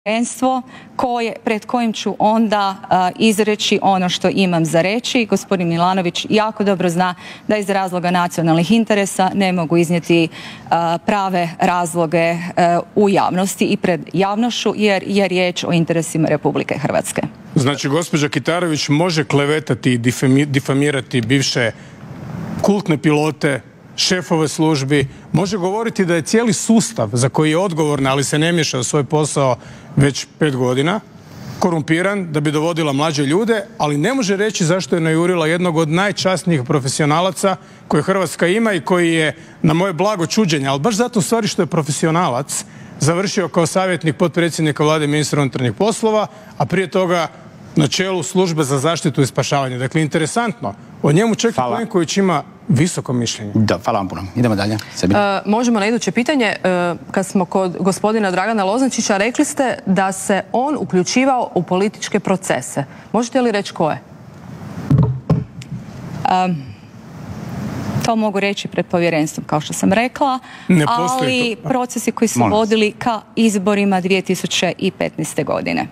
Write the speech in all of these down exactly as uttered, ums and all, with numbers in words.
povjerenstvo koje, pred kojim ću onda a, izreći ono što imam za reći. Gospodin Milanović jako dobro zna da iz razloga nacionalnih interesa ne mogu iznijeti a, prave razloge a, u javnosti i pred javnošću jer je riječ o interesima Republike Hrvatske. Znači, gospođa Kitarović može klevetati i difamirati bivše kultne pilote, šefove službi, može govoriti da je cijeli sustav za koji je odgovorna, ali se ne miješa u svoj posao već pet godina, korumpiran da bi dovodila mlađe ljude, ali ne može reći zašto je najurila jednog od najčasnijih profesionalaca koje Hrvatska ima i koji je, na moje blago čuđenje, ali baš zato u stvari što je profesionalac, završio kao savjetnik potpredsjednika Vlade, ministra unutarnjih poslova, a prije toga na čelu službe za zaštitu i spašavanje. Dakle, interesantno. O njemu čak i Plenković ima visoko mišljenje. Da, hvala vam puno. Idemo dalje. Uh, možemo na iduće pitanje. Uh, kad smo kod gospodina Dragana Lozančića, rekli ste da se on uključivao u političke procese. Možete li reći koje? Um, to mogu reći pred povjerenstvom, kao što sam rekla, ali procesi koji su vodili ka izborima dvije tisuće petnaeste. godine.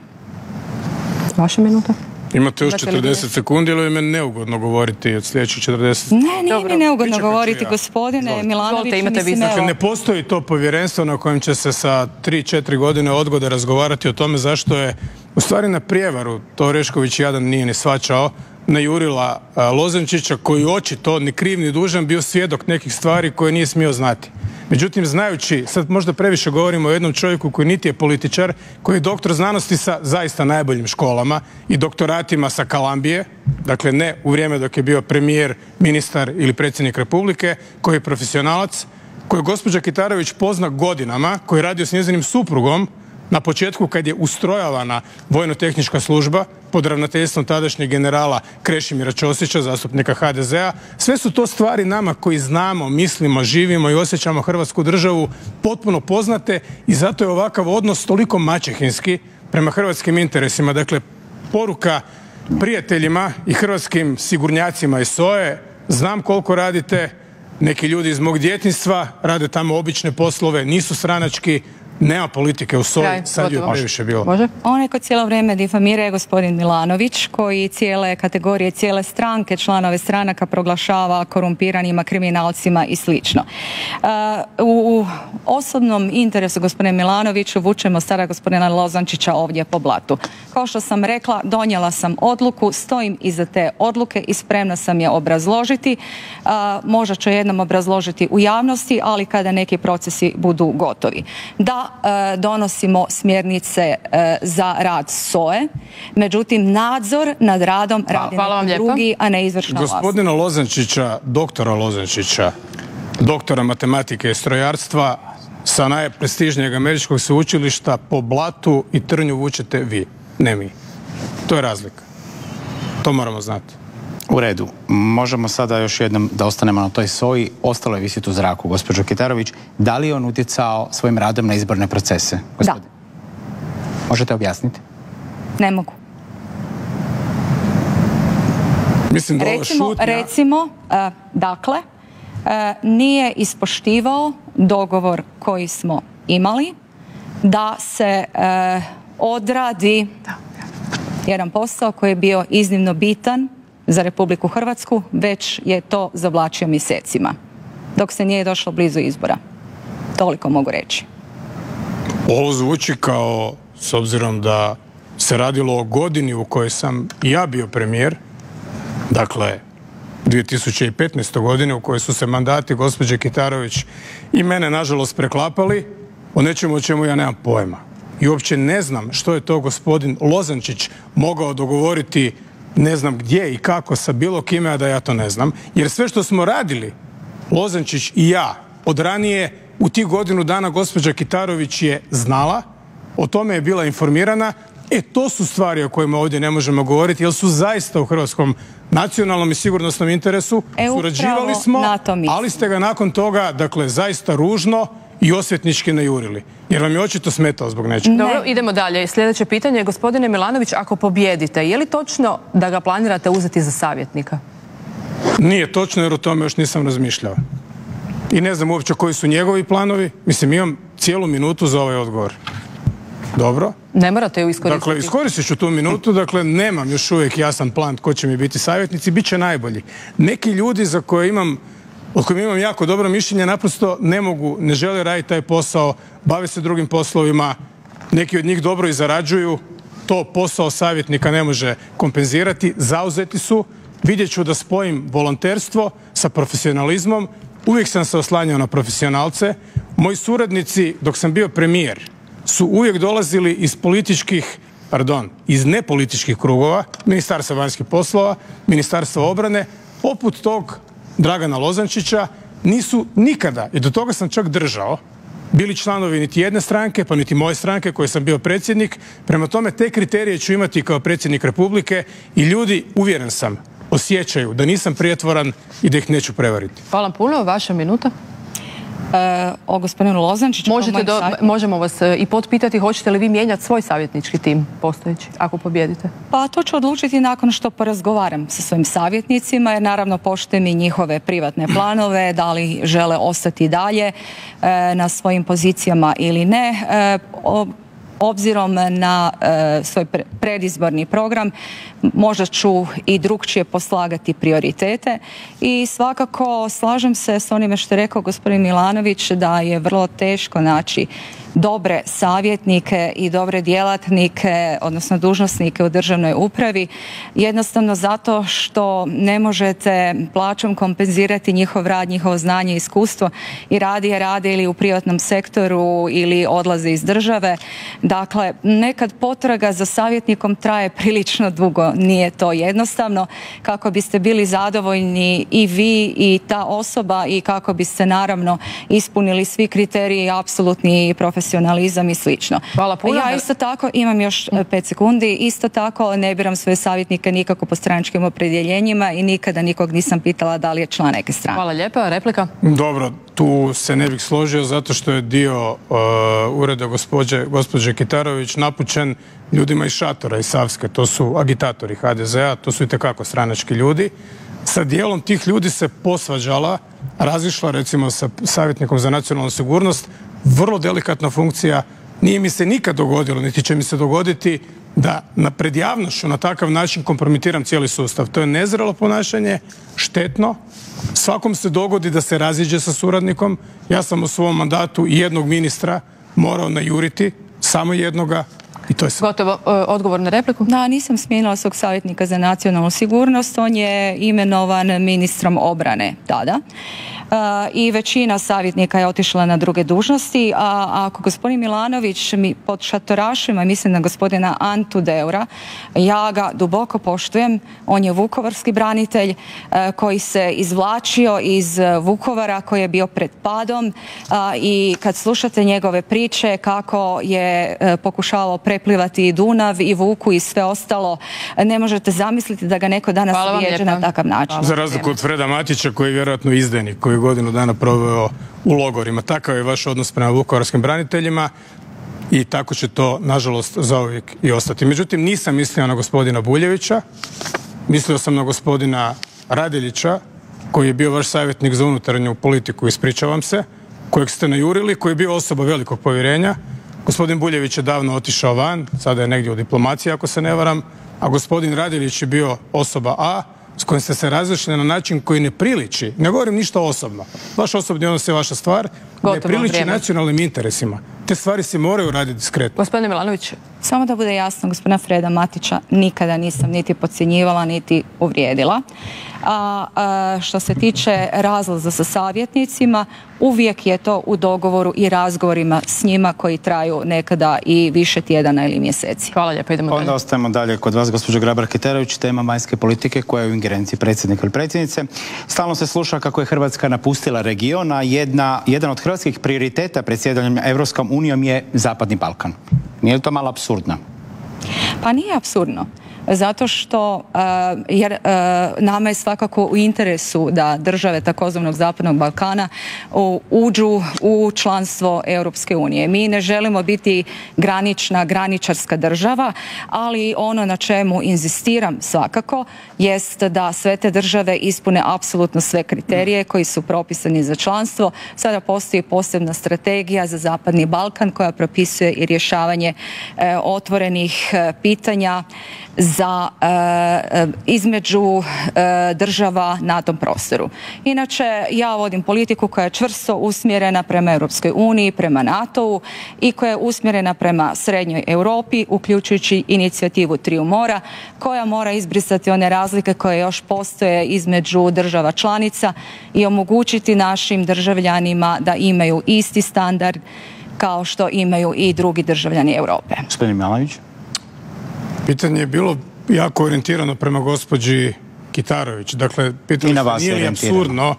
Vaša minuta. Imate još četrdeset sekundi ili je meni neugodno govoriti od sljedećih četrdeset? Ne, nije mi neugodno govoriti, gospodine Milanović. Dakle, ne postoji to povjerenstvo na kojem će se sa tri četiri godine odgode razgovarati o tome zašto je, u stvari na prijevaru, to Orešković jadan nije ni shvaćao, najurila Lozančića koji očito, ni kriv ni dužan, bio svjedok nekih stvari koje nije smio znati. Međutim, znajući, sad možda previše govorimo o jednom čovjeku koji niti je političar, koji je doktor znanosti sa zaista najboljim školama i doktoratima sa Kalambije, dakle ne u vrijeme dok je bio premijer, ministar ili predsjednik Republike, koji je profesionalac, koji gospođa Kitarović pozna godinama, koji je radio s njezinim suprugom na početku kad je ustrojavana vojno-tehnička služba pod ravnateljstvom tadašnjeg generala Krešimira Ćosića, zastupnika ha de zea. Sve su to stvari nama koji znamo, mislimo, živimo i osjećamo Hrvatsku državu potpuno poznate i zato je ovakav odnos toliko maćehinski prema hrvatskim interesima. Dakle, poruka prijateljima i hrvatskim sigurnjacima iz S O E, znam koliko radite, neki ljudi iz mog djetinjstva rade tamo obične poslove, nisu stranački, nema politike u S O E, sad je previše bilo. Može? Onaj ko cijelo vrijeme difamira je gospodin Milanović, koji cijele kategorije, cijele stranke, članove stranaka proglašava korumpiranima, kriminalcima i slično. Uh, u osobnom interesu gospodine Milanoviću vučemo sada gospodina Lozančića ovdje po blatu. Kao što sam rekla, donijela sam odluku, stojim iza te odluke i spremna sam je obrazložiti. Uh, možda ću jednom obrazložiti u javnosti, ali kada neki procesi budu gotovi. Da, donosimo smjernice za rad S O E, međutim nadzor nad radom radi neki drugi, a ne izvršna vlast. Gospodina Lozančića, doktora Lozančića, doktora matematike i strojarstva sa najprestižnijeg američkog sveučilišta po blatu i trnju vučete vi, ne mi. To je razlika. To moramo znati. U redu. Možemo sada još jednom da ostanemo na toj S O I. Ostalo je visiti u zraku, gospođo Kitarović. Da li je on utjecao svojim radom na izborne procese? Gospodin? Da. Možete objasniti? Ne mogu. Mislim da ovo šutnja... Recimo, uh, dakle, uh, nije ispoštivao dogovor koji smo imali da se uh, odradi jedan posao koji je bio iznimno bitan za Republiku Hrvatsku, već je to zavlačio mjesecima, dok se nije došlo blizu izbora. Toliko mogu reći. Ovo zvuči kao, s obzirom da se radilo o godini u kojoj sam i ja bio premijer, dakle dvije tisuće petnaeste. godine u kojoj su se mandati gospođe Kitarović i mene nažalost preklapali, o nečemu o čemu ja nemam pojma. I uopće ne znam što je to gospodin Lozančić mogao dogovoriti ne znam gdje i kako sa bilo kime, a da ja to ne znam. Jer sve što smo radili, Lozančić i ja, od ranije, u tih godinu dana gospođa Kitarović je znala, o tome je bila informirana. E, to su stvari o kojima ovdje ne možemo govoriti, jer su zaista u hrvatskom nacionalnom i sigurnosnom interesu. E, surađivali smo, ali ste ga nakon toga, dakle, zaista ružno i osvetnički najurili. Jer vam je očito smetao zbog nečega. Dobro, idemo dalje. Sljedeće pitanje. Gospodine Milanović, ako pobijedite, je li točno da ga planirate uzeti za savjetnika? Nije točno, jer o tome još nisam razmišljao. I ne znam uopće koji su njegovi planovi. Mislim, imam cijelu minutu za ovaj odgovor. Dobro. Ne morate ju iskoristiti. Dakle, iskoristit ću tu minutu. Dakle, nemam još uvijek jasan plan ko će mi biti savjetnici. Biće najbolji. Neki ljudi za koje imam, od kojima imam jako dobro mišljenje, naprosto ne mogu, ne žele raditi taj posao, bave se drugim poslovima, neki od njih dobro i zarađuju. To posao savjetnika ne može kompenzirati. Zauzeti su. Vidjet ću da spojim volonterstvo sa profesionalizmom. Uvijek sam se oslanjao na profesionalce. Moji suradnici, dok sam bio premijer, su uvijek dolazili iz političkih, pardon, iz nepolitičkih krugova, Ministarstva vanjskih poslova, Ministarstva obrane, poput tog Dragana Lozančića, nisu nikada, i do toga sam čak držao, bili članovi niti jedne stranke, pa niti moje stranke koje sam bio predsjednik. Prema tome, te kriterije ću imati kao predsjednik Republike i ljudi, uvjeren sam, osjećaju da nisam prijetvoran i da ih neću prevariti. Hvala puno, vaša minuta. E, o gospodinu Lozančiću... Možete do, možemo vas i potpitati, hoćete li vi mijenjati svoj savjetnički tim postojeći, ako pobjedite? Pa to ću odlučiti nakon što porazgovaram sa svojim savjetnicima, jer naravno poštujem i njihove privatne planove, da li žele ostati dalje e, na svojim pozicijama ili ne. E, o, Obzirom na e, svoj pre predizborni program, možda ću i drukčije poslagati prioritete i svakako slažem se s onime što je rekao gospodin Milanović da je vrlo teško naći dobre savjetnike i dobre djelatnike, odnosno dužnosnike u državnoj upravi, jednostavno zato što ne možete plaćom kompenzirati njihov rad, njihovo znanje i iskustvo i radi je rade ili u privatnom sektoru ili odlaze iz države. Dakle, nekad potraga za savjetnikom traje prilično dugo, nije to jednostavno. Kako biste bili zadovoljni i vi i ta osoba i kako biste naravno ispunili svi kriteriji, apsolutni profesionalizam i slično. Hvala puno. Ja isto tako, imam još pet sekundi, isto tako ne biram svoje savjetnike nikako po stranačkim opredjeljenjima i nikada nikog nisam pitala da li je član neke strane. Hvala lijepa. Replika? Dobro, tu se ne bih složio zato što je dio uh, ureda gospođe, gospođe Kitarović napućen ljudima iz Šatora, iz Savske. To su agitatori ha de zea, to su itekako stranački ljudi. Sa dijelom tih ljudi se posvađala, razišla recimo sa savjetnikom za nacionalnu sigurnost. Vrlo delikatna funkcija. Nije mi se nikad dogodilo, niti će mi se dogoditi da na pred javnošću na takav način kompromitiram cijeli sustav. To je nezrelo ponašanje, štetno. Svakom se dogodi da se raziđe sa suradnikom. Ja sam u svom mandatu i jednog ministra morao najuriti, samo jednoga. I to je sve. Gotovo, odgovor na repliku? Da, nisam smijenila svog savjetnika za nacionalnu sigurnost. On je imenovan ministrom obrane tada. I većina savjetnika je otišla na druge dužnosti, a ako gospodin Milanović mi pod šatorašima, mislim na gospodina Antu Deura, ja ga duboko poštujem, on je vukovarski branitelj koji se izvlačio iz Vukovara, koji je bio pred padom i kad slušate njegove priče kako je pokušavao preplivati i Dunav i Vuku i sve ostalo, ne možete zamisliti da ga neko danas vrijeđa na takav način. Za razliku od Freda Matića koji je vjerojatno izdajnik, koji godinu dana proveo u logorima. Takav je vaš odnos prema vukovarskim braniteljima i tako će to, nažalost, zauvijek i ostati. Međutim, nisam mislio na gospodina Buljevića, mislio sam na gospodina Radeljića, koji je bio vaš savjetnik za unutarnju politiku, ispričavam se, kojeg ste najurili, koji je bio osoba velikog povjerenja. Gospodin Buljević je davno otišao van, sada je negdje u diplomaciji, ako se ne varam, a gospodin Radeljić je bio osoba A, s kojim ste se različili na način koji ne priliči, ne govorim ništa osobno, vaš osobni odnos je vaša stvar, Gotovo, ne priliči vrijeme. Nacionalnim interesima. Te stvari se moraju raditi diskretno. Gospodine Milanović. Samo da bude jasno, gospodina Freda Matića nikada nisam niti podcjenjivala, niti uvrijedila. A, a što se tiče razlaza sa savjetnicima, uvijek je to u dogovoru i razgovorima s njima koji traju nekada i više tjedana ili mjeseci. Hvala lijepo, idemo dalje. Onda ostajemo dalje kod vas, gospođo Grabar-Kitarović, tema vanjske politike koja je u ingerenciji predsjednika ili predsjednice. Stalno se sluša kako je Hrvatska napustila region, a jedna, jedan od hrvatskih prioriteta predsjedanjem Europskom unijom je Zapadni Balkan. Nije li to malo apsurdno? Pa nije apsurdno. Zato što jer nama je svakako u interesu da države takozvanog Zapadnog Balkana uđu u članstvo Europske unije. Mi ne želimo biti granična, graničarska država, ali ono na čemu inzistiram svakako jest da sve te države ispune apsolutno sve kriterije koji su propisani za članstvo. Sada postoji posebna strategija za Zapadni Balkan koja propisuje i rješavanje e, otvorenih e, pitanja za e, između e, država na tom prostoru. Inače, ja vodim politiku koja je čvrsto usmjerena prema Europskoj uniji, prema NATO-u i koja je usmjerena prema Srednjoj Europi, uključujući inicijativu Triju mora, koja mora izbrisati one razlike koje još postoje između država članica i omogućiti našim državljanima da imaju isti standard kao što imaju i drugi državljani Europe. Gospodin Milanović? Pitanje je bilo jako orijentirano prema gospođi Kitarović. Dakle, pitanje se nije li apsurdno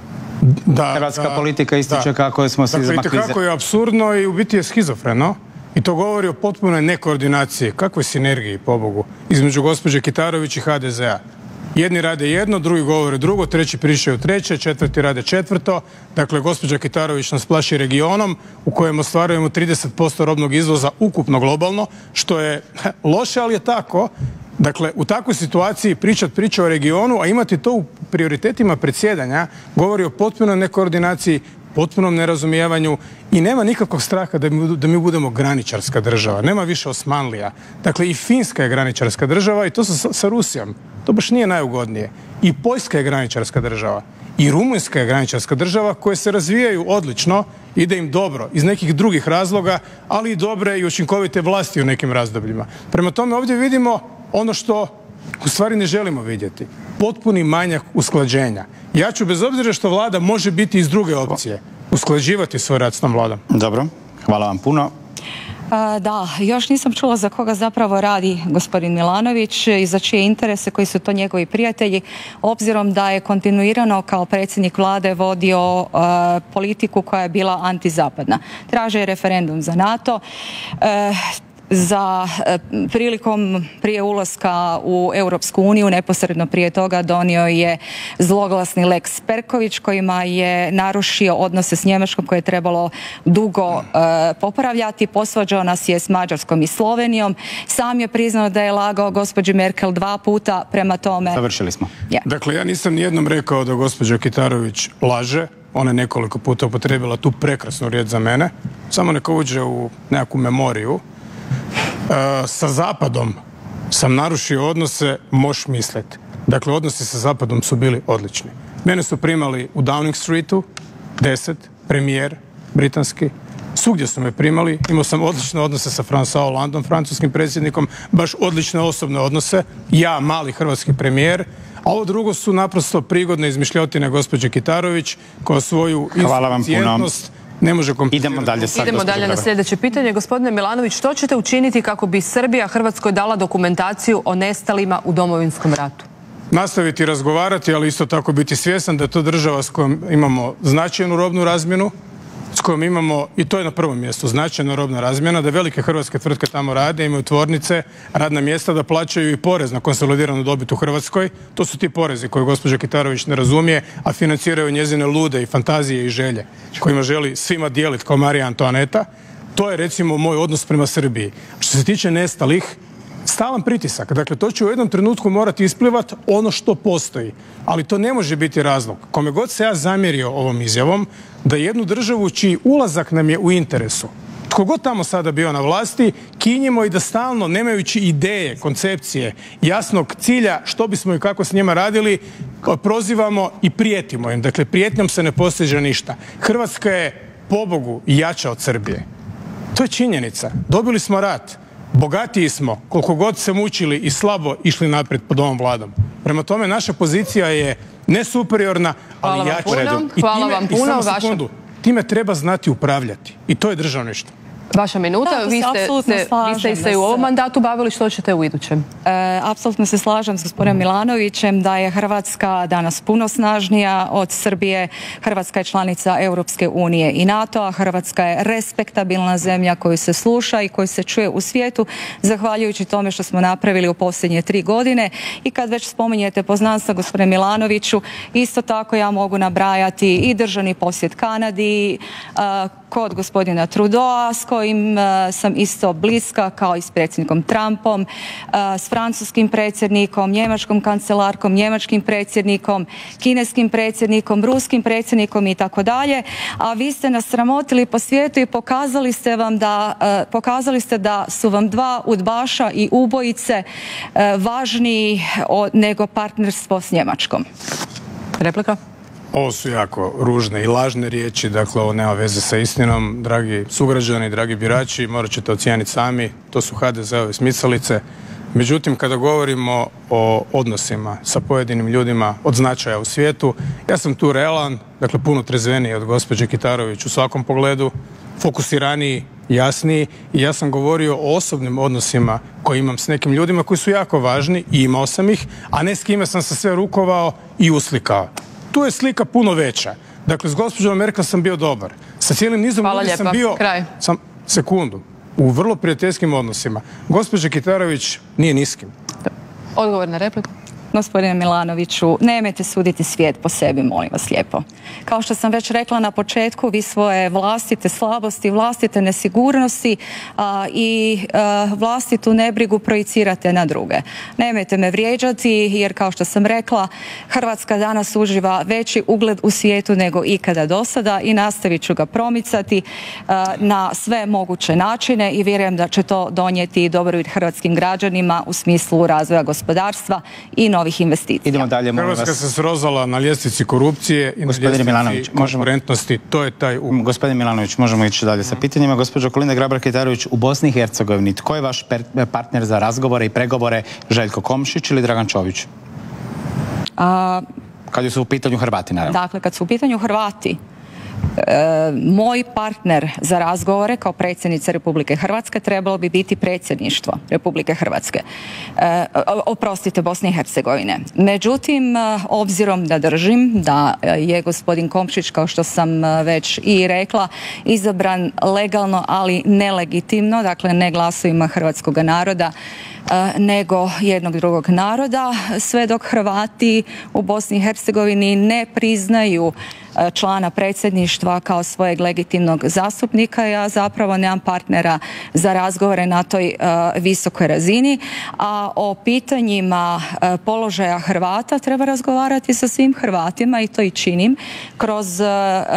da... Hrvatska politika ističe kako smo se izmakli... Dakle, kako je apsurdno i u biti je schizofreno. I to govori o potpunoj nekoordinaciji, kakvoj sinergiji, pobogu, između gospođe Kitarović i ha de zea. Jedni rade jedno, drugi govore drugo, treći pričaju treće, četvrti rade četvrto. Dakle, gospođa Kitarović nas plaši regionom u kojem ostvarujemo trideset posto robnog izvoza ukupno globalno, što je loše, ali je tako. Dakle, u takvoj situaciji pričat priča o regionu, a imati to u prioritetima predsjedanja, govori o potpunoj nekoordinaciji, potpunom nerazumijevanju i nema nikakvog straha da mi, da mi budemo graničarska država. Nema više Osmanlija. Dakle, i Finska je graničarska država i to sa, sa Rusijom. To baš nije najugodnije. I Poljska je graničarska država. I Rumunjska je graničarska država koje se razvijaju odlično, ide im dobro iz nekih drugih razloga, ali i dobre i učinkovite vlasti u nekim razdobljima. Prema tome ovdje vidimo ono što u stvari ne želimo vidjeti. Potpuni manjak usklađenja. Ja ću, bez obzira što vlada može biti iz druge opcije, usklađivati svoj rad s tom vladom. Dobro, hvala vam puno. Da, još nisam čula za koga zapravo radi gospodin Milanović i za čije interese, koji su to njegovi prijatelji, obzirom da je kontinuirano kao predsjednik vlade vodio uh, politiku koja je bila antizapadna. Traže je referendum za NATO. Uh, za prilikom prije ulaska u Europsku uniju, neposredno prije toga donio je zloglasni Lex Perković kojima je narušio odnose s Njemačkom koje je trebalo dugo e, popravljati. Posvađao nas je s Mađarskom i Slovenijom. Sam je priznao da je lagao gospođi Merkel dva puta, prema tome... Završili smo. Yeah. Dakle, ja nisam nijednom rekao da gospođa Kitarović laže. Ona je nekoliko puta upotrijebila tu prekrasnu riječ za mene. Samo neka uđe u nekakvu memoriju. E, sa Zapadom sam narušio odnose, moš mislet. Dakle, odnosi sa Zapadom su bili odlični. Mene su primali u Downing Streetu, deset, premijer, britanski. Svugdje su me primali, imao sam odlične odnose sa François Hollandom, francuskim predsjednikom, baš odlične osobne odnose. Ja, mali hrvatski premijer, a ovo drugo su naprosto prigodne izmišljotine gospođe Kitarović, koja svoju insuficijentnost ne može kompenzirati. Idemo dalje, sad, Idemo dalje na sljedeće pitanje. Gospodine Milanović, što ćete učiniti kako bi Srbija Hrvatskoj dala dokumentaciju o nestalima u Domovinskom ratu? Nastaviti razgovarati, ali isto tako biti svjestan da je to država s kojom imamo značajnu robnu razmjenu, s kojom imamo, i to je na prvom mjestu, značajna robna razmjena, da velike hrvatske tvrtke tamo rade, imaju tvornice, radna mjesta, da plaćaju i porez na konsolidiranu dobit u Hrvatskoj. To su ti porezi koje gospođa Kitarović ne razumije, a financiraju njezine lude i fantazije i želje kojima želi svima dijeliti kao Marija Antoaneta. To je recimo moj odnos prema Srbiji. Što se tiče nestalih, stalan pritisak. Dakle, to će u jednom trenutku morati isplivati ono što postoji. Ali to ne može biti razlog. Kome god se ja zamjerio ovom izjavom, da jednu državu čiji ulazak nam je u interesu, tko god tamo sada bio na vlasti, kinjimo i da stalno, nemajući ideje, koncepcije, jasnog cilja što bismo i kako s njima radili, prozivamo i prijetimo im. Dakle, prijetnjom se ne postiže ništa. Hrvatska je, pobogu, jača od Srbije. To je činjenica. Dobili smo rat. Bogatiji smo, koliko god se mučili i slabo išli naprijed pod ovom vladom. Prema tome, naša pozicija je ne superiorna, ali jača. Hvala vam puno. I time, i samo sekundu, time treba znati upravljati. I to je državništvo. Vaša minuta, Da, vi se ste, apsolutno se, vi ste slažem se i u da ovom se- mandatu bavili, što ćete u idućem? E, apsolutno se slažem s gospodinom Milanovićem da je Hrvatska danas puno snažnija od Srbije. Hrvatska je članica Europske unije i NATO-a. Hrvatska je respektabilna zemlja koju se sluša i koju se čuje u svijetu, zahvaljujući tome što smo napravili u posljednje tri godine. I kad već spominjete poznanstva, gospodine Milanoviću, isto tako ja mogu nabrajati i državni posjet Kanadi, a, kod gospodina Trudeau, s kojim a, sam isto bliska, kao i s predsjednikom Trumpom, a, s francuskim predsjednikom, njemačkom kancelarkom, njemačkim predsjednikom, kineskim predsjednikom, ruskim predsjednikom i tako dalje. A vi ste nas sramotili po svijetu i pokazali ste vam da, a, pokazali ste da su vam dva udbaša i ubojice a, važniji od, nego partnerstvo s Njemačkom. Replika? Ovo su jako ružne i lažne riječi, dakle ovo nema veze sa istinom. Dragi sugrađani, dragi birači, morat ćete ocijeniti sami, to su ha de ze-ove smicalice. Međutim, kada govorimo o odnosima sa pojedinim ljudima od značaja u svijetu, ja sam tu realan, dakle puno trezveniji od gospođe Kitarović u svakom pogledu, fokusiraniji, jasniji, i ja sam govorio o osobnim odnosima koje imam s nekim ljudima koji su jako važni i imao sam ih, a ne s kime sam se sve rukovao i uslikao. Tu je slika puno veća. Dakle, s gospođom Merkel sam bio dobar. Sa cijelim nizom Hvala ljudi sam lijepa. bio... Kraj. Sam, sekundu. U vrlo prijateljskim odnosima. Gospođa Kitarović nije niskim. Odgovor na repliku. Gospodine Milanoviću, nemojte suditi svijet po sebi, molim vas lijepo. Kao što sam već rekla na početku, vi svoje vlastite slabosti, vlastite nesigurnosti a, i a, vlastitu nebrigu projicirate na druge. Nemojte me vrijeđati, jer kao što sam rekla, Hrvatska danas uživa veći ugled u svijetu nego ikada do sada i nastavit ću ga promicati a, na sve moguće načine i vjerujem da će to donijeti dobrobit hrvatskim građanima u smislu razvoja gospodarstva i novih investicija. Idemo dalje, molim Hrvatska vas. se srozala na ljestvici korupcije i na Gospodine ljestvici Milanović, možemo- konkurentnosti. To je taj u... Gospodin Milanović, možemo ići dalje sa pitanjima. Gospođo Kolinda Grabar-Kitarović, u Bosni i Hercegovini, tko je vaš per- partner za razgovore i pregovore? Željko Komšić ili Dragan Čović? A, Kad su u pitanju Hrvati, naravno. Dakle, kad su u pitanju Hrvati, e, moj partner za razgovore kao predsjednica Republike Hrvatske trebalo bi biti predsjedništvo Republike Hrvatske. E, oprostite, Bosne i Hercegovine. Međutim, e, obzirom da držim da je gospodin Komšić, kao što sam e, već i rekla, izabran legalno, ali nelegitimno, dakle ne glasovima hrvatskog naroda, e, nego jednog drugog naroda, sve dok Hrvati u Bosni i Hercegovini ne priznaju e, člana predsjedništva kao svojeg legitimnog zastupnika, ja zapravo nemam partnera za razgovore na toj e, visokoj razini, a o pitanjima e, položaja Hrvata treba razgovarati sa svim Hrvatima i to i činim kroz e,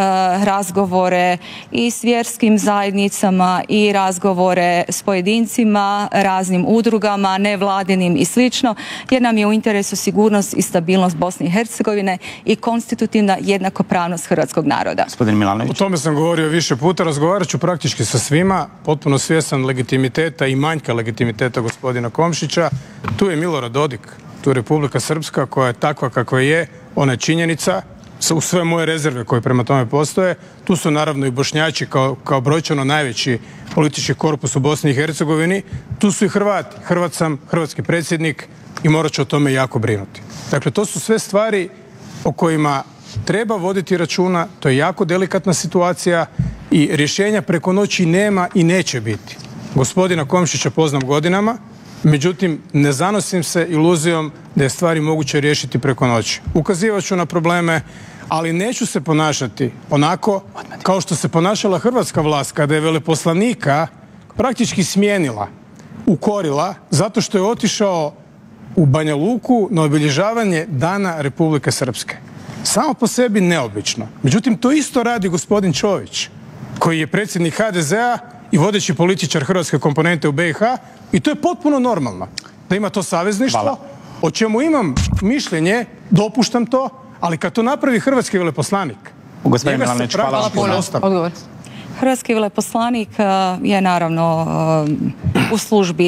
razgovore i s vjerskim zajednicama i razgovore s pojedincima, raznim udrugama, nevladinim i slično, jer nam je u interesu sigurnost i stabilnost Bosne i Hercegovine i konstitutivna jednakopravnost hrvatskog naroda. Gospodin O Milanović. tome sam govorio više puta, razgovarat ću praktički sa svima, potpuno svjestan legitimiteta i manjka legitimiteta gospodina Komšića. Tu je Milorad Dodik, tu je Republika Srpska koja je takva kakva je, ona je činjenica, u sve moje rezerve koje prema tome postoje. Tu su naravno i Bošnjaci kao, kao brojčano najveći politički korpus u Bosni i Hercegovini. Tu su i Hrvati. Hrvat sam, hrvatski predsjednik i morat ću o tome jako brinuti. Dakle, to su sve stvari o kojima treba voditi računa, to je jako delikatna situacija i rješenja preko noći nema i neće biti. Gospodina Komšića poznam godinama, međutim ne zanosim se iluzijom da je stvari moguće riješiti preko noći. Ukazivat ću na probleme, ali neću se ponašati onako kao što se ponašala hrvatska vlast kada je veleposlanika praktički smijenila, ukorila, zato što je otišao u Banja Luku na obilježavanje Dana Republike Srpske. Samo po sebi neobično. Međutim, to isto radi gospodin Čović, koji je predsjednik ha de ze-a i vodeći političar hrvatske komponente u be i ha, i to je potpuno normalno da ima to savezništvo. Hvala. O čemu imam mišljenje, dopuštam to, ali kad to napravi hrvatski veleposlanik, Gospodin njega se Milanović, hvala vam praktički puno. ostavlja. Odgovor. Hrvatski veleposlanik uh, je naravno uh, u službi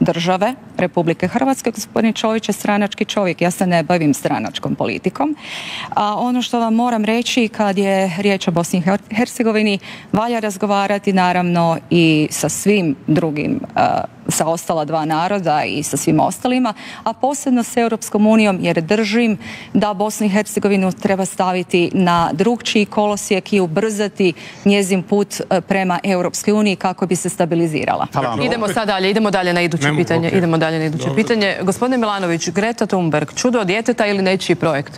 države Republike Hrvatske. Gospodin Čović je stranački čovjek, ja se ne bavim stranačkom politikom. A ono što vam moram reći kad je riječ o Bosni i Hercegovini, valja razgovarati naravno i sa svim drugim, sa ostala dva naroda i sa svim ostalima, a posebno s Europskom unijom, jer držim da Bosnu i Hercegovinu treba staviti na drugčiji kolosijek i ubrzati njezin put prema Europskoj uniji kako bi se stabilizirala. Dakle, idemo sad dalje, idemo dalje na iduće Nemo, pitanje. Okay. Idemo dalje na iduće Dobre. pitanje. Gospodine Milanović, Greta Thunberg, čudo od djeteta ili nečiji projekt?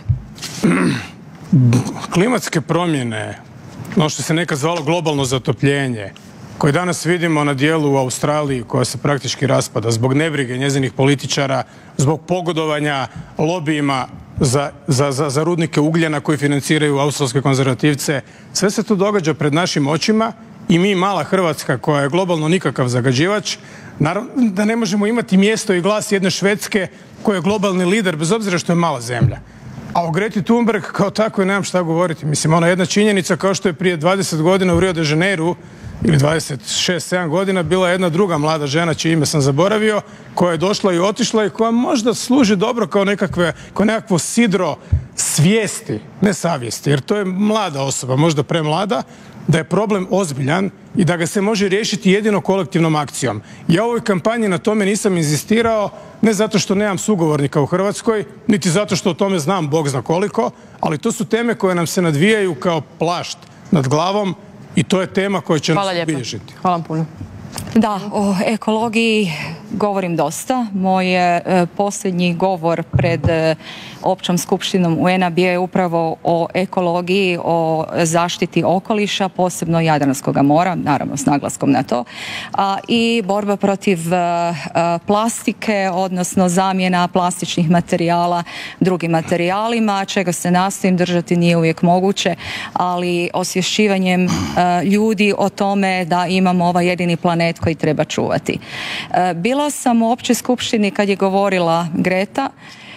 Klimatske promjene, ono što se nekad zvalo globalno zatopljenje, koje danas vidimo na dijelu u Australiji, koja se praktički raspada zbog nebrige njezinih političara, zbog pogodovanja lobijima za, za, za, za rudnike ugljena koji financiraju australske konzervativce. Sve se to događa pred našim očima i mi, mala Hrvatska, koja je globalno nikakav zagađivač, naravno da ne možemo imati mjesto i glas jedne Švedske koja je globalni lider, bez obzira što je mala zemlja. A o Greti Thunberg kao tako nemam šta govoriti. Mislim, ona jedna činjenica kao što je prije dvadeset godina u Rio de Janeiru ili dvadeset šest sedam godina bila jedna druga mlada žena, čije ime sam zaboravio, koja je došla i otišla i koja možda služi dobro kao, nekakve, kao nekakvo sidro svijesti, ne savjesti, jer to je mlada osoba, možda premlada, da je problem ozbiljan i da ga se može riješiti jedino kolektivnom akcijom. Ja u ovoj kampanji na tome nisam inzistirao, ne zato što nemam sugovornika u Hrvatskoj, niti zato što o tome znam Bog zna koliko, ali to su teme koje nam se nadvijaju kao plašt nad glavom i to je tema koja će nas obilježiti. Hvala vam puno. Da, o ekologiji govorim dosta. Moj e, posljednji govor pred e, općom skupštinom U N A bio je upravo o ekologiji, o zaštiti okoliša, posebno Jadranskog mora, naravno s naglaskom na to, a, i borba protiv e, plastike, odnosno zamjena plastičnih materijala drugim materijalima, čega se nastojim držati, nije uvijek moguće, ali osvješćivanjem e, ljudi o tome da imamo ovaj jedini planet koji treba čuvati. E, bila sam u općoj skupštini kad je govorila Greta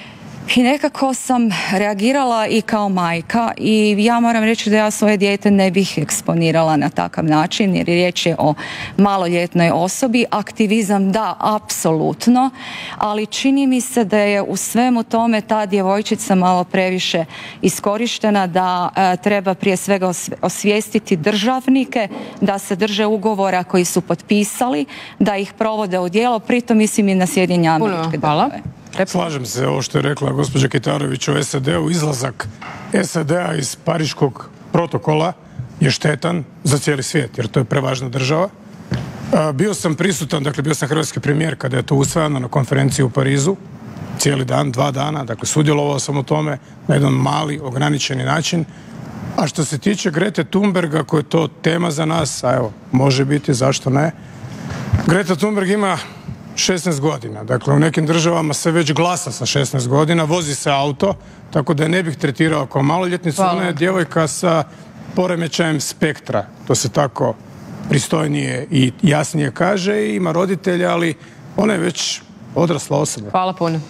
i nekako sam reagirala i kao majka i ja moram reći da ja svoje dijete ne bih eksponirala na takav način jer riječ je o maloljetnoj osobi. Aktivizam da, apsolutno, ali čini mi se da je u svemu tome ta djevojčica malo previše iskorištena, da e, treba prije svega osvijestiti državnike da se drže ugovora koji su potpisali, da ih provode u djelo, pritom mislim i na Sjedinjene Američke Države. Slažem se ovo što je rekla gospođa Kitarović o S A D-u. Izlazak S A D-a iz Pariškog protokola je štetan za cijeli svijet, jer to je prevažna država. Bio sam prisutan, dakle bio sam hrvatski premijer kada je to usvajano na konferenciji u Parizu, cijeli dan, dva dana, dakle sudjelovao sam u tome na jedan mali, ograničeni način. A što se tiče Grete Thunberg, ako je to tema za nas, a evo, može biti, zašto ne. Greta Thunberg ima šesnaest godina. Dakle, u nekim državama se već glasa sa šesnaest godina, vozi se auto, tako da je ne bih tretirao kao maloljetnicu. Ona je djevojka sa poremećajem spektra. To se tako pristojnije i jasnije kaže i ima roditelja, ali ona je već odrasla osoba. Hvala puno.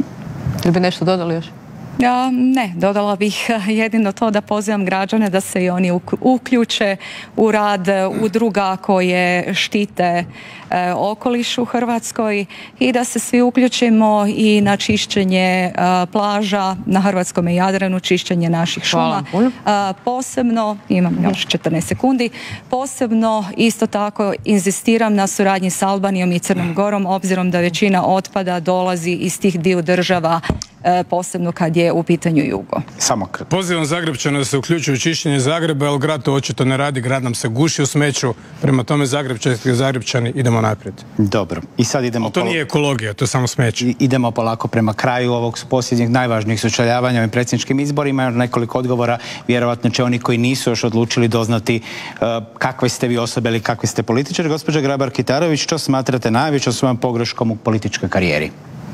Ili bi nešto dodali još? Ja, ne, dodala bih jedino to da pozivam građane da se i oni uključe u rad udruga koje štite e, okoliš u Hrvatskoj i da se svi uključimo i na čišćenje e, plaža na hrvatskom Jadranu, čišćenje naših šuma. E, posebno, imam još četrnaest sekundi, posebno isto tako inzistiram na suradnji s Albanijom i Crnom Gorom, obzirom da većina otpada dolazi iz tih dviju država, posebno kad je u pitanju jugo. Samo pozivam Zagrebčane da se uključuju u čišćenje Zagreba, jer grad to očito ne radi, grad nam se guši u smeću, prema tome Zagrebčanski Zagrebčani idemo naprijed. Dobro. I sad idemo... Ali to nije ekologija, to je samo smeće. Idemo polako prema kraju ovog posljednjeg najvažnijih sučeljavanja ovim predsjedničkim izborima, još nekoliko odgovora, vjerovatno će oni koji nisu još odlučili doznati uh, kakve ste vi osobe ili kakvi ste političari. Gospođa Grabar-Kitarović, što smatrate najvećom svojom pogreškom u političkoj karijeri?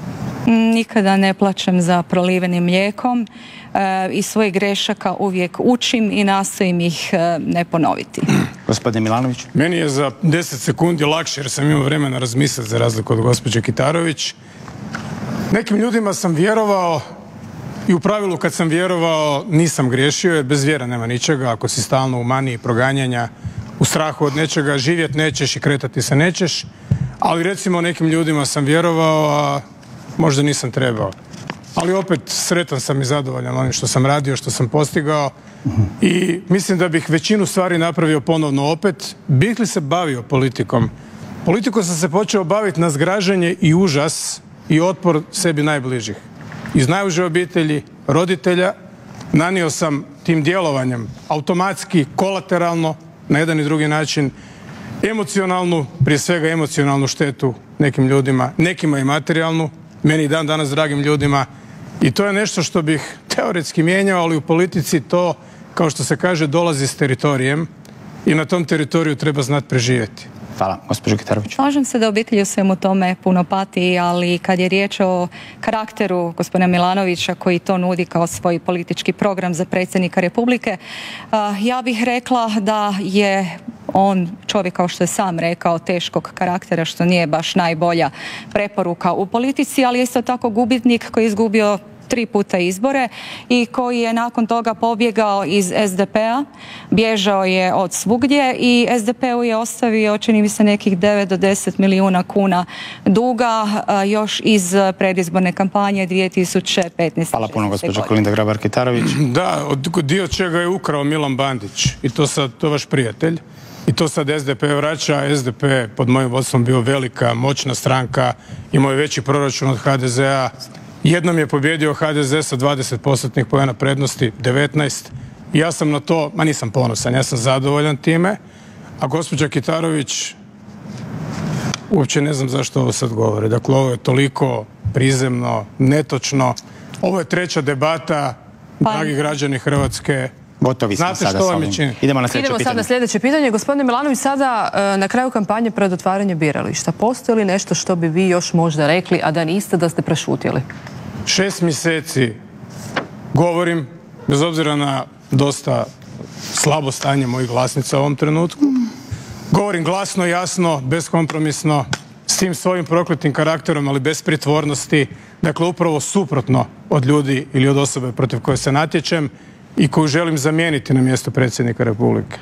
Nikada ne plačem za prolivenim mlijekom e, i svojih grešaka uvijek učim i nastojim ih e, ne ponoviti. Gospodin Milanović? Meni je za deset sekundi lakše jer sam imao vremena razmisliti za razliku od gospođe Kitarović. Nekim ljudima sam vjerovao i u pravilu kad sam vjerovao nisam griješio jer bez vjera nema ničega. Ako si stalno u maniji proganjanja, u strahu od nečega, živjet nećeš i kretati se nećeš. ali recimo nekim ljudima sam vjerovao, a možda nisam trebao. Ali opet sretan sam i zadovoljan onim što sam radio, što sam postigao i mislim da bih većinu stvari napravio ponovno opet. Bih li se bavio politikom? Politikom sam se počeo baviti na zgražanje i užas i otpor sebi najbližih. Iz najuže obitelji, roditelja, nanio sam tim djelovanjem automatski, kolateralno, na jedan i drugi način, emocionalnu, prije svega emocionalnu štetu nekim ljudima, nekima i materijalnu, meni i dan danas dragim ljudima. I to je nešto što bih teoretski mijenjao, ali u politici to, kao što se kaže, dolazi s teritorijem i na tom teritoriju treba znati preživjeti. Hvala, gospođo Kitarović. Slažem se da obitelj u svemu tome puno pati, ali kad je riječ o karakteru gospodina Milanovića koji to nudi kao svoj politički program za predsjednika Republike, ja bih rekla da je on čovjek, kao što je sam rekao, teškog karaktera, što nije baš najbolja preporuka u politici, ali je isto tako gubitnik koji je izgubio tri puta izbore i koji je nakon toga pobjegao iz es de pe a, bježao je od svugdje i es de pe u je ostavio, čini mi se, nekih devet do deset milijuna kuna duga još iz predizborne kampanje dvije tisuće petnaeste. Hvala puno, gospođo Kolinda Grabar-Kitarović. Da, dio čega je ukrao Milan Bandić i to sad, to vaš prijatelj. I to sad es de pe vraća. es de pe pod mojim vodstvom bio velika, moćna stranka, imao je veći proračun od ha de ze a. Jednom je pobjedio ha de ze sa dvadeset postotnih poena prednosti, devetnaest. I ja sam na to, ma nisam ponosan, ja sam zadovoljan time. A gospođa Kitarović, uopće ne znam zašto ovo sad govore. Dakle, ovo je toliko prizemno, netočno. Ovo je treća debata, pa, dragi građani Hrvatske. Gotovi smo sada s ovim. Idemo na sljedeće Idemo pitanje. sad na sljedeće pitanje. Gospodine Milanović, sada na kraju kampanje pred otvaranje birališta, postoji li nešto što bi vi još možda rekli, a da niste, da ste prešutjeli? Šest mjeseci govorim, bez obzira na dosta slabo stanje mojih glasnica u ovom trenutku. Govorim glasno, jasno, beskompromisno, s tim svojim prokletim karakterom, ali bez pritvornosti. Dakle, upravo suprotno od ljudi ili od osobe protiv koje se natječem i koju želim zamijeniti na mjesto predsjednika Republike.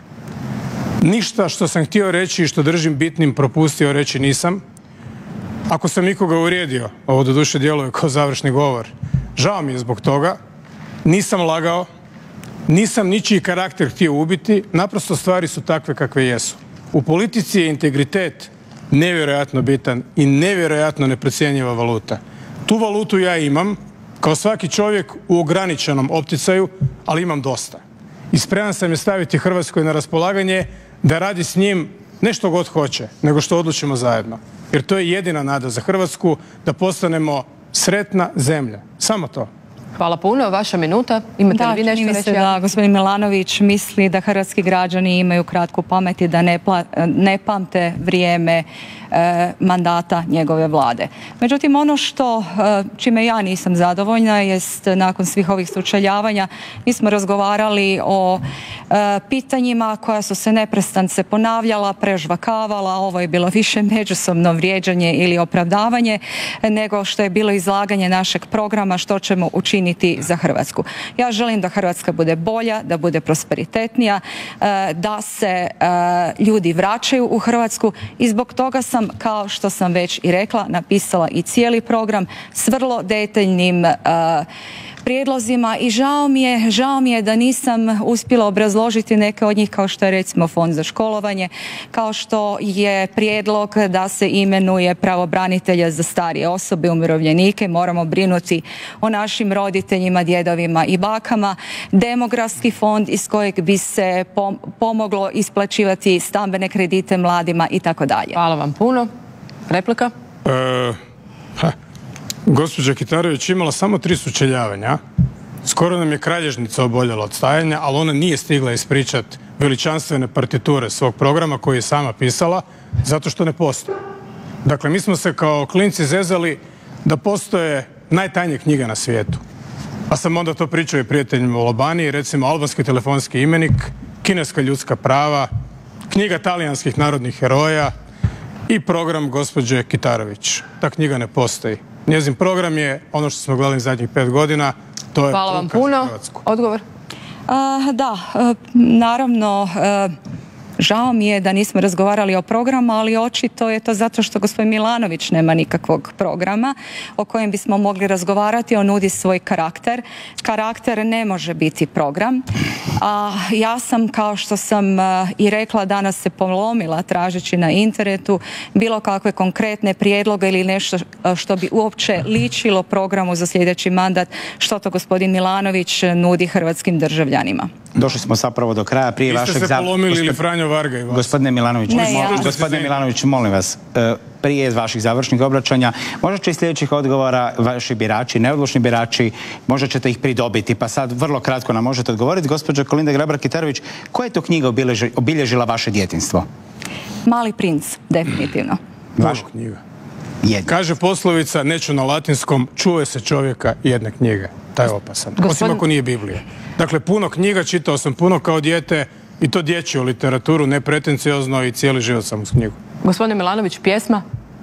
Ništa što sam htio reći i što držim bitnim propustio reći nisam. Ako sam ikoga uvrijedio, ovo doduše djeluje kao završni govor, žao mi je zbog toga, nisam lagao, nisam ničiji karakter htio ubiti, naprosto stvari su takve kakve jesu. U politici je integritet nevjerojatno bitan i nevjerojatno neprocjenjiva valuta. Tu valutu ja imam, kao svaki čovjek u ograničenom opticaju, ali imam dosta. I spreman sam je staviti Hrvatskoj na raspolaganje da radi s njim nešto god hoće, nego što odlučimo zajedno. Jer to je jedina nada za Hrvatsku, da postanemo sretna zemlja. Samo to. Hvala puno. Vaša minuta. Imate li vi nešto reći? Da, gospodin Milanović misli da hrvatski građani imaju kratku pamet i da ne, pla, ne pamte vrijeme e, mandata njegove vlade. Međutim, ono što e, čime ja nisam zadovoljna jest nakon svih ovih sučeljavanja, mi smo razgovarali o e, pitanjima koja su se neprestance ponavljala, prežvakavala, ovo je bilo više međusobno vrijeđanje ili opravdavanje nego što je bilo izlaganje našeg programa što ćemo učiniti za Hrvatsku. Ja želim da Hrvatska bude bolja, da bude prosperitetnija, da se ljudi vraćaju u Hrvatsku i zbog toga sam, kao što sam već i rekla, napisala i cijeli program s vrlo detaljnim prijedlozima i žao mi je, žao mi je da nisam uspjela obrazložiti neke od njih, kao što je recimo Fond za školovanje, kao što je prijedlog da se imenuje pravobranitelja za starije osobe, umirovljenike. Moramo brinuti o našim roditeljima, djedovima i bakama, demografski fond iz kojeg bi se pomoglo isplaćivati stambene kredite mladima i tako dalje. Hvala vam puno. Replika? E, ha. Gospođa Kitarović imala samo tri sučeljavanja. Skoro nam je kralježnica oboljela od stajanja, ali ona nije stigla ispričati veličanstvene partiture svog programa koji je sama pisala, zato što ne postoji. Dakle, mi smo se kao klinci zezali da postoje najtanje knjige na svijetu. Pa sam onda to pričao i prijateljima u Albaniji, recimo albanski telefonski imenik, kineska ljudska prava, knjiga talijanskih narodnih heroja i program gospođe Kitarović. Ta knjiga ne postoji. Njezin program je ono što smo gledali zadnjih pet godina, to je Hvala vam puno. Odgovor? A, da, a, naravno, a, Žao mi je da nismo razgovarali o programu, ali očito je to zato što gospodin Milanović nema nikakvog programa o kojem bismo mogli razgovarati. On nudi svoj karakter. Karakter ne može biti program. A ja sam, kao što sam i rekla, danas se polomila tražeći na internetu bilo kakve konkretne prijedloge ili nešto što bi uopće ličilo programu za sljedeći mandat, što to gospodin Milanović nudi hrvatskim državljanima. Došli smo zapravo do kraja prije vašeg... Vi ste se polomili ili Franjo Varga i vas? Gospodine Milanović, Ne, ja. gospodine Milanović, molim vas, prije vaših završnih obraćanja, možda će iz sljedećih odgovora vaši birači, neodlučni birači, možda ćete ih pridobiti, pa sad vrlo kratko nam možete odgovoriti. Gospođa Kolinda Grabar-Kitarović, koja je to knjiga obilježila vaše djetinjstvo? Mali princ, definitivno. Vaša knjiga. Jedna. Kaže poslovica, neću na latinskom, čuje se čovjeka jedne knjige. Taj je opasan. Osim Gospodin... ako nije Biblija. Dakle, puno knjiga, čitao sam puno kao dijete i to dječju literaturu, nepretenciozno i cijeli život sam uz knjigu. Gospodine Milanović, pjesma?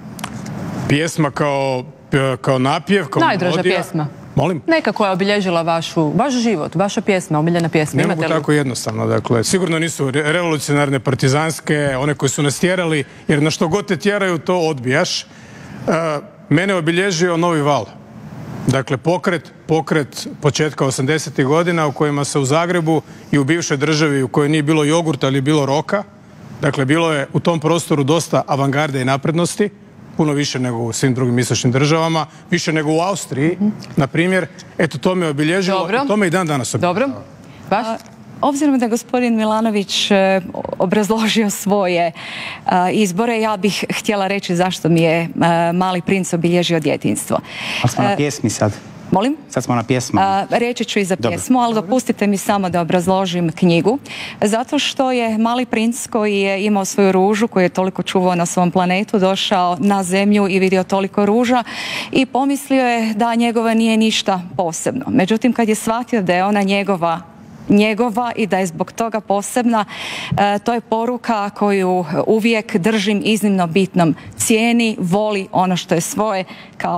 Pjesma kao, kao napjev, kao Najdraža melodija. pjesma. Molim? Neka koja je obilježila vašu, vaš život, vaša pjesma, omiljena pjesma. Ne Imate mogu li? tako jednostavno, dakle, sigurno nisu revolucionarne, partizanske, one koji su nas tjerali, jer na što god te tjeraju, to odbijaš. E, mene je obilježio Novi val. Dakle, pokret, pokret početka osamdesetih godina u kojima se u Zagrebu i u bivšoj državi u kojoj nije bilo jogurta, ali je bilo roka. Dakle, bilo je u tom prostoru dosta avangarde i naprednosti, puno više nego u svim drugim istočnim državama, više nego u Austriji, na primjer. Eto, to me obilježilo. Dobro. I to me i dan danas obilježilo. Dobro. Vaš? Obzirom da je gospodin Milanović obrazložio svoje izbore, ja bih htjela reći zašto mi je Mali princ obilježio djetinjstvo. Ali smo na pjesmi sad. Molim? Sad smo na pjesmama. Reći ću i za Dobro. pjesmu, ali dopustite mi samo da obrazložim knjigu. Zato što je Mali princ koji je imao svoju ružu, koju je toliko čuvao na svom planetu, došao na zemlju i vidio toliko ruža i pomislio je da njegova nije ništa posebno. Međutim, kad je shvatio da je ona njegova njegova i da je zbog toga posebna, e, to je poruka koju uvijek držim iznimno bitnom. Cijeni, voli ono što je svoje, kao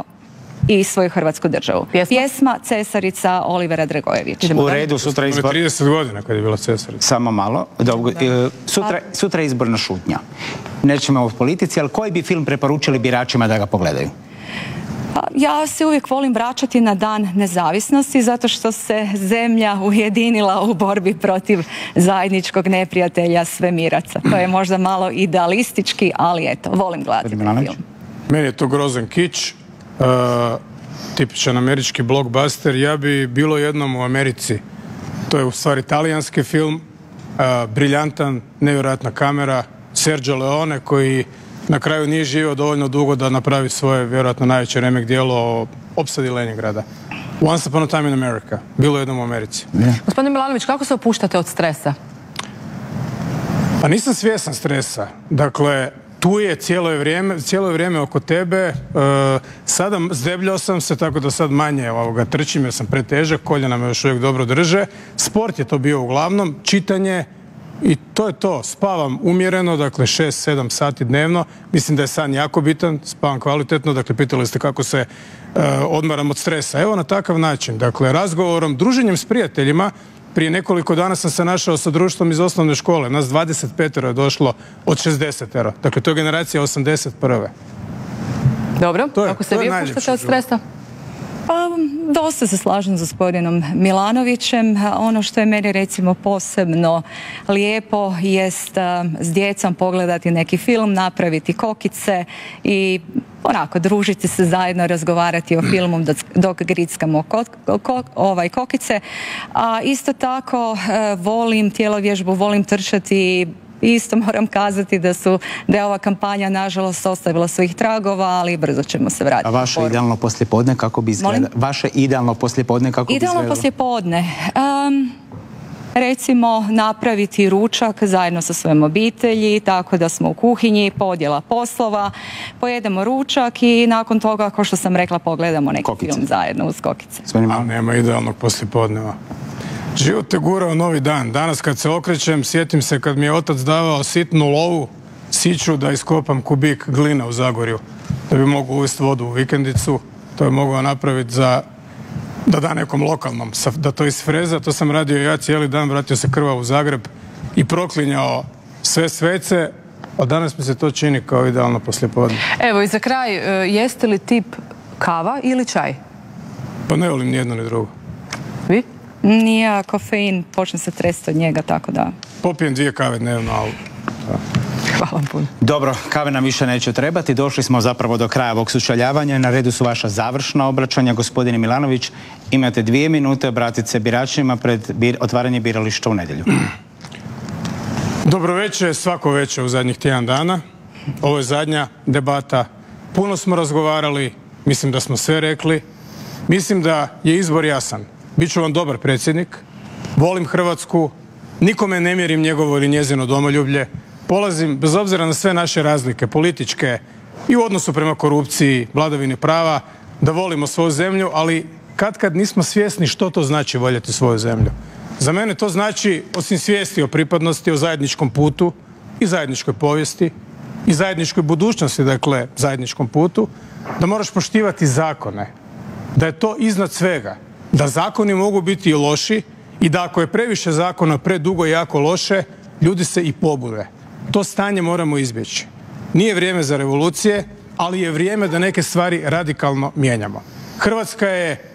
i svoju hrvatsku državu. Pjesma? Pjesma Cesarica Olivera Dragojević. U redu, sutra izbor... trideset godina kad je bila Cesarica. Samo malo. Dobro, e, sutra, sutra je izborna šutnja. Nećemo u politici, ali koji bi film preporučili biračima da ga pogledaju? Pa, ja se uvijek volim vraćati na dan nezavisnosti zato što se zemlja ujedinila u borbi protiv zajedničkog neprijatelja svemiraca. To je možda malo idealistički, ali eto, volim gledati taj film. Meni je to grozan kič, uh, tipičan američki blockbuster. Ja bi bilo jednom u Americi. To je u stvari talijanski film, uh, briljantan, nevjerojatna kamera, Sergio Leone koji na kraju nije živio dovoljno dugo da napravi svoje vjerojatno najveće remek djelo o opsadi Leningrada. Once Upon a Time in America. Bilo jednom u Americi. Yeah. Gospodine Milanović, kako se opuštate od stresa? Pa nisam svjestan stresa. Dakle, tu je cijelo vrijeme, cijelo vrijeme oko tebe. Uh, sada zdebljao sam se, tako da sad manje ovoga, trčim jer sam pretežak, koljena me još uvijek dobro drže. Sport je to bio uglavnom, čitanje, i to je to. Spavam umjereno, dakle šest sedam sati dnevno. Mislim da je san jako bitan, spavam kvalitetno. Dakle, pitali ste kako se uh, odmaram od stresa. Evo na takav način. Dakle, razgovorom, druženjem s prijateljima. Prije nekoliko dana sam se našao sa društvom iz osnovne škole. Nas dvadeset pet je došlo od šezdeset. Dakle, to je generacija osamdeset prve. Dobro, To je- kako se to je vi najljepši opuštate od život. stresa? Pa, dosta se slažem s gospodinom Milanovićem. Ono što je meni recimo posebno lijepo jest a, s djecom pogledati neki film, napraviti kokice i onako družiti se zajedno, razgovarati o filmu dok, dok grickamo ko, ko, ovaj, kokice. A isto tako e, volim tjelovježbu, volim trčati. Isto moram kazati da su da je ova kampanja nažalost ostavila svojih tragova, ali brzo ćemo se vratiti. A vaše idealno poslijepodne kako bi izgledalo? Molim? Vaše idealno poslijepodne kako bi Idealno izgledalo? poslijepodne. Um, recimo napraviti ručak zajedno sa svojom obitelji, tako da smo u kuhinji, podjela poslova, pojedemo ručak i nakon toga, kao što sam rekla, pogledamo neki Kokice. film zajedno uz kokice. Gospodin A Milanović. nema idealnog poslijepodneva. Život te gura u novi dan. Danas kad se okrećem, sjetim se kad mi je otac davao sitnu lovu, siću da iskopam kubik glina u Zagorju. Da bi mogao uvesti vodu u vikendicu. To je mogao napraviti za da da nekom lokalnom, da to isfreza. To sam radio ja cijeli dan, vratio se krvav u Zagreb i proklinjao sve svece, a danas mi se to čini kao idealno poslijepodne. Evo i za kraj, jeste li tip kava ili čaj? Pa ne volim ni jedno ni drugo. Vi? Nije kofein, počne se tresti od njega, tako da... Popijem dvije kave dnevno, ali... Hvala vam puno. Dobro, kave nam više neće trebati. Došli smo zapravo do kraja ovog sučeljavanja. Na redu su vaša završna obraćanja. Gospodine Milanović, imate dvije minute obratiti se biračima pred bir, otvaranje birališta u nedjelju. Dobro večer, svako večer u zadnjih tjedan dana. Ovo je zadnja debata. Puno smo razgovarali, mislim da smo sve rekli. Mislim da je izbor jasan. Biću vam dobar predsjednik, volim Hrvatsku, nikome ne mjerim njegovo ili njezino domoljublje. Polazim, bez obzira na sve naše razlike, političke i u odnosu prema korupciji, vladavini prava, da volimo svoju zemlju, ali kad kad nismo svjesni što to znači voljeti svoju zemlju. Za mene to znači, osim svijesti o pripadnosti, o zajedničkom putu i zajedničkoj povijesti i zajedničkoj budućnosti, dakle zajedničkom putu, da moraš poštivati zakone, da je to iznad svega, da zakoni mogu biti i loši i da ako je previše zakona predugo i jako loše, ljudi se i pobune. To stanje moramo izbjeći. Nije vrijeme za revolucije, ali je vrijeme da neke stvari radikalno mijenjamo. Hrvatska je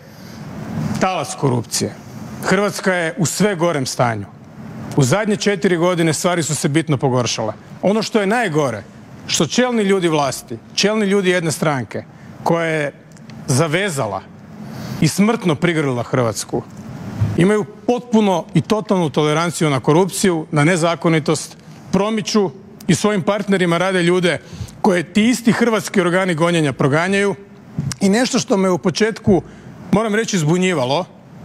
talac korupcije. Hrvatska je u sve gorem stanju. U zadnje četiri godine stvari su se bitno pogoršale. Ono što je najgore, što čelni ljudi vlasti, čelni ljudi jedne stranke, koja je zavezala i smrtno prigrlila Hrvatsku, imaju potpuno i totalnu toleranciju na korupciju, na nezakonitost, promiču i svojim partnerima rade ljude koje ti isti hrvatski organi gonjenja proganjaju. I nešto što me u početku, moram reći, zbunjivalo,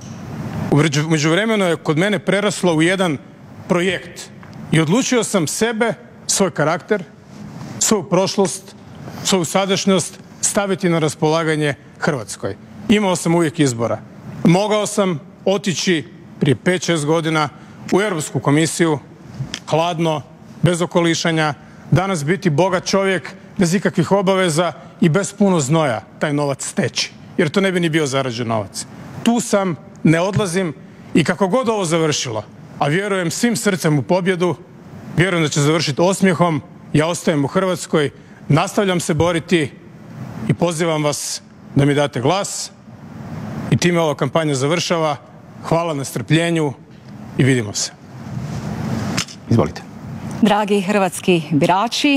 u međuvremenu je kod mene preraslo u jedan projekt i odlučio sam sebe, svoj karakter, svoju prošlost, svoju sadašnjost staviti na raspolaganje Hrvatskoj. Imao sam uvijek izbora. Mogao sam otići prije pet šest godina u Europsku komisiju, hladno, bez okolišanja, danas biti bogat čovjek, bez ikakvih obaveza i bez puno znoja taj novac steći. Jer to ne bi ni bio zarađen novac. Tu sam, ne odlazim i kako god ovo završilo, a vjerujem svim srcem u pobjedu, vjerujem da će završiti osmijehom, ja ostajem u Hrvatskoj, nastavljam se boriti i pozivam vas da mi date glas i time ova kampanja završava. Hvala na strpljenju i vidimo se. Izvolite. Dragi hrvatski birači,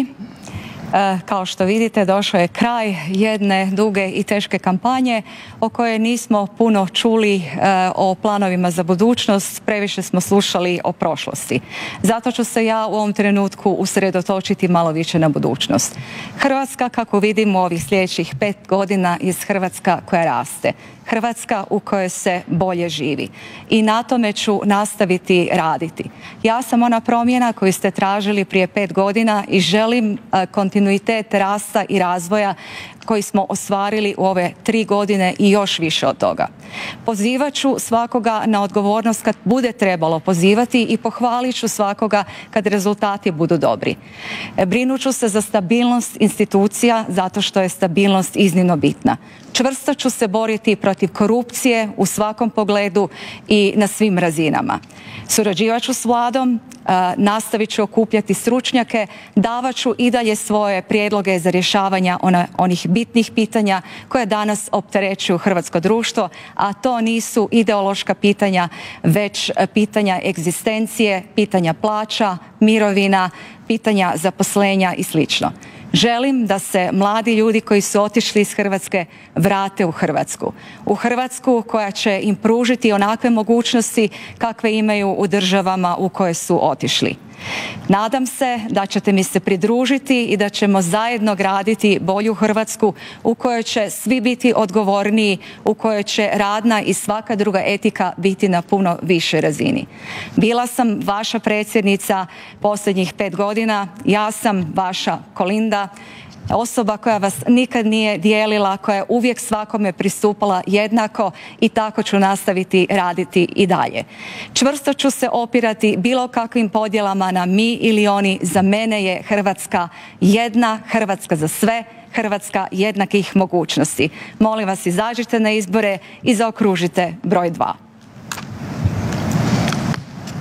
kao što vidite, došao je kraj jedne duge i teške kampanje o kojoj nismo puno čuli o planovima za budućnost, previše smo slušali o prošlosti. Zato ću se ja u ovom trenutku usredotočiti malo više na budućnost. Hrvatska, kako vidimo, ovih sljedećih pet godina je Hrvatska koja raste. Hrvatska u kojoj se bolje živi. I na tome ću nastaviti raditi. Ja sam ona promjena koju ste tražili prije pet godina i želim kontinuitet rasta i razvoja koji smo ostvarili u ove tri godine i još više od toga. Pozivat ću svakoga na odgovornost kad bude trebalo pozivati i pohvalit ću svakoga kad rezultati budu dobri. Brinut ću se za stabilnost institucija zato što je stabilnost iznimno bitna. Čvrsto ću se boriti protiv korupcije u svakom pogledu i na svim razinama. Surađivat ću s vladom, nastavit ću okupljati stručnjake, davat ću i dalje svoje prijedloge za rješavanja ona, onih bitnih pitanja koje danas opterećuju hrvatsko društvo, a to nisu ideološka pitanja, već pitanja egzistencije, pitanja plaća, mirovina, pitanja zaposlenja i slično. Želim da se mladi ljudi koji su otišli iz Hrvatske vrate u Hrvatsku. U Hrvatsku koja će im pružiti onakve mogućnosti kakve imaju u državama u koje su otišli. Nadam se da ćete mi se pridružiti i da ćemo zajedno graditi bolju Hrvatsku u kojoj će svi biti odgovorniji, u kojoj će radna i svaka druga etika biti na puno višoj razini. Bila sam vaša predsjednica posljednjih pet godina, ja sam vaša Kolinda, osoba koja vas nikad nije dijelila, koja je uvijek svakome pristupala jednako i tako ću nastaviti raditi i dalje. Čvrsto ću se opirati bilo kakvim podjelama na mi ili oni. Za mene je Hrvatska jedna, Hrvatska za sve, Hrvatska jednakih mogućnosti. Molim vas, izađite na izbore i zaokružite broj dva.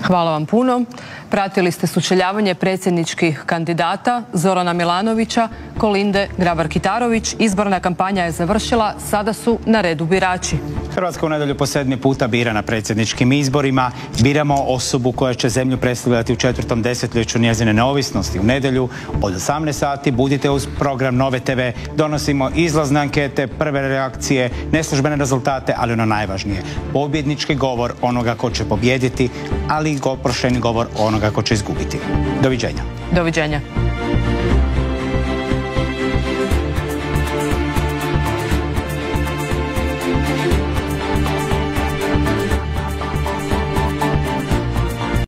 Hvala vam puno. Pratili ste sučeljavanje predsjedničkih kandidata Zorana Milanovića, Kolinde Grabar-Kitarović. Izborna kampanja je završila, sada su na redu birači. Hrvatska u nedjelju po sedmi puta bira na predsjedničkim izborima. Biramo osobu koja će zemlju predstavljati u četvrtom desetljeću njezine neovisnosti. U nedjelju od osamnaest sati budite uz program Nove te ve. Donosimo izlazne ankete, prve reakcije, neslužbene rezultate, ali ono najvažnije. Pobjednički govor onoga ko će pobjediti, ali i oprošeni govor onoga ko će izgubiti. Doviđenja. Doviđenja.